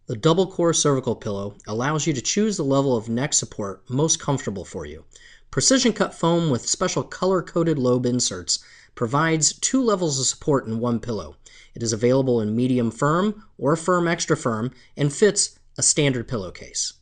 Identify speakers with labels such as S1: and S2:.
S1: The double core cervical pillow allows you to choose the level of neck support most comfortable for you. Precision cut foam with special color-coded lobe inserts provides 2 levels of support in one pillow. It is available in medium firm or firm extra firm and fits a standard pillowcase.